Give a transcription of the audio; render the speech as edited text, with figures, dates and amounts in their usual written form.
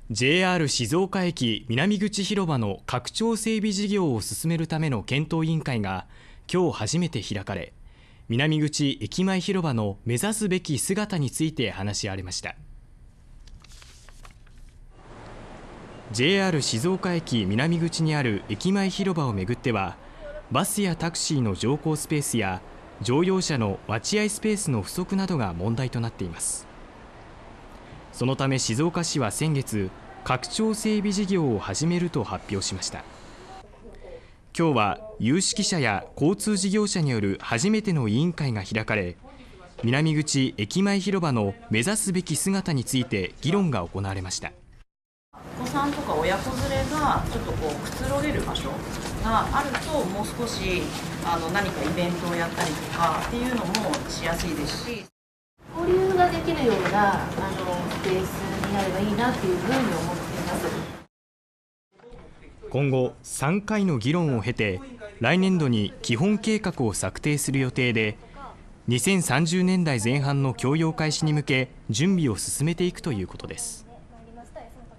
JR 静岡駅南口広場の拡張整備事業を進めるための検討委員会が今日初めて開かれ、南口駅前広場の目指すべき姿について話し合われました。 JR 静岡駅南口にある駅前広場をめぐっては、バスやタクシーの乗降スペースや乗用車の待合スペースの不足などが問題となっています。そのため静岡市は先月、拡張整備事業を始めると発表しました。今日は有識者や交通事業者による初めての委員会が開かれ、南口駅前広場の目指すべき姿について議論が行われました。 お子さんとか親子連れがちょっとくつろげる場所があると、もう少し何かイベントをやったりとかっていうのもしやすいですし、 交流ができるようなスペースになればいいなっていうふうに思っています。 今後3回の議論を経て、来年度に基本計画を策定する予定で、2030年代前半の供用開始に向け準備を進めていくということです。